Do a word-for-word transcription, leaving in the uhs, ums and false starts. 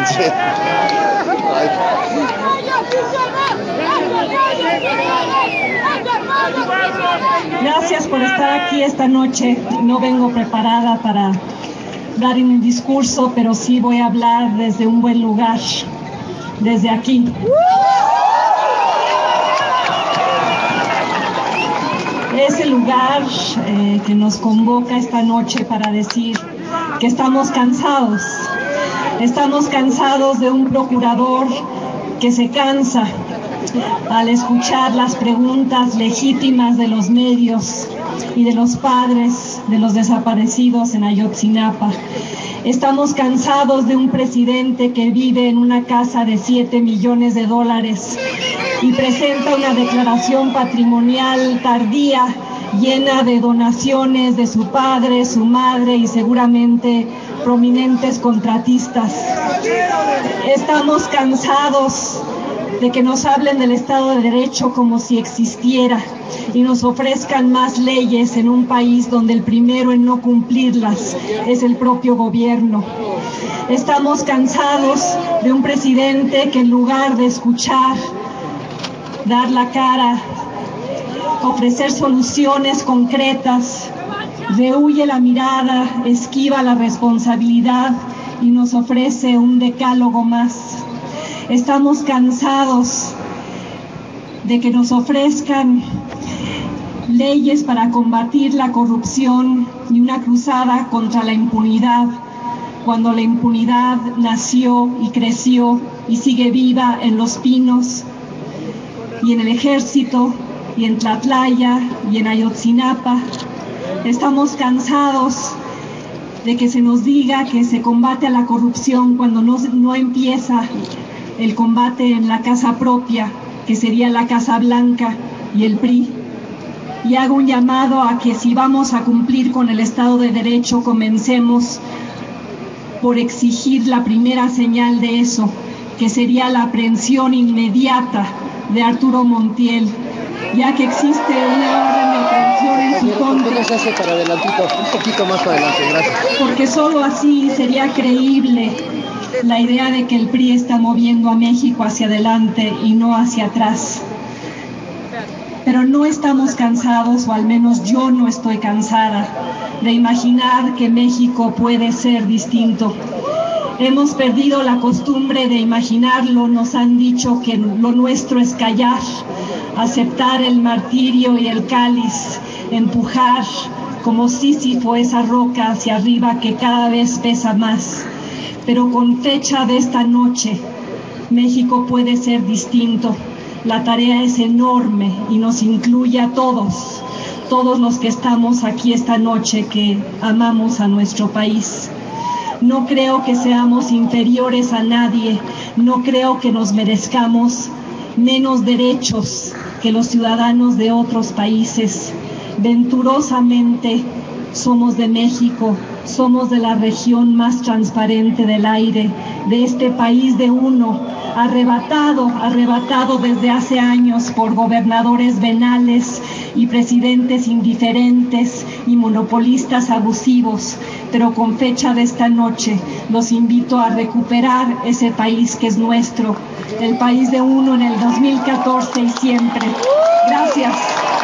avance. Ay. Gracias por estar aquí esta noche. No vengo preparada para dar un discurso, pero sí voy a hablar desde un buen lugar, desde aquí. Es el lugar eh, que nos convoca esta noche para decir que estamos cansados. Estamos cansados de un procurador que se cansa al escuchar las preguntas legítimas de los medios y de los padres de los desaparecidos en Ayotzinapa. Estamos cansados de un presidente que vive en una casa de siete millones de dólares y presenta una declaración patrimonial tardía, llena de donaciones de su padre, su madre y seguramente prominentes contratistas. Estamos cansados de que nos hablen del Estado de Derecho como si existiera y nos ofrezcan más leyes en un país donde el primero en no cumplirlas es el propio gobierno. Estamos cansados de un presidente que en lugar de escuchar, dar la cara, ofrecer soluciones concretas, rehuye la mirada, esquiva la responsabilidad y nos ofrece un decálogo más. Estamos cansados de que nos ofrezcan leyes para combatir la corrupción y una cruzada contra la impunidad, cuando la impunidad nació y creció y sigue viva en Los Pinos y en el Ejército y en Tlatlaya y en Ayotzinapa. Estamos cansados de que se nos diga que se combate a la corrupción cuando no, no empieza el combate en la casa propia, que sería la Casa Blanca y el P R I. Y hago un llamado a que si vamos a cumplir con el Estado de Derecho, comencemos por exigir la primera señal de eso, que sería la aprehensión inmediata de Arturo Montiel, ya que existe una orden de aprehensión en su contra. ¿Por qué no se hace para adelantito? Un poquito más para adelante, gracias. Porque solo así sería creíble la idea de que el P R I está moviendo a México hacia adelante y no hacia atrás. Pero no estamos cansados, o al menos yo no estoy cansada, de imaginar que México puede ser distinto. Hemos perdido la costumbre de imaginarlo, nos han dicho que lo nuestro es callar, aceptar el martirio y el cáliz, empujar como Sísifo esa roca hacia arriba que cada vez pesa más. Pero con fecha de esta noche, México puede ser distinto. La tarea es enorme y nos incluye a todos, todos los que estamos aquí esta noche que amamos a nuestro país. No creo que seamos inferiores a nadie, no creo que nos merezcamos menos derechos que los ciudadanos de otros países. Venturosamente somos de México, somos de la región más transparente del aire, de este país de uno, arrebatado, arrebatado desde hace años por gobernadores venales y presidentes indiferentes y monopolistas abusivos. Pero con fecha de esta noche los invito a recuperar ese país que es nuestro, el país de uno en el dos mil catorce y siempre. Gracias.